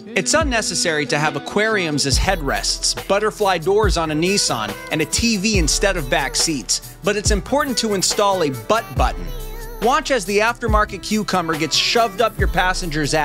It's unnecessary to have aquariums as headrests, butterfly doors on a Nissan, and a TV instead of back seats, but it's important to install a butt button. Watch as the aftermarket cucumber gets shoved up your passenger's ass.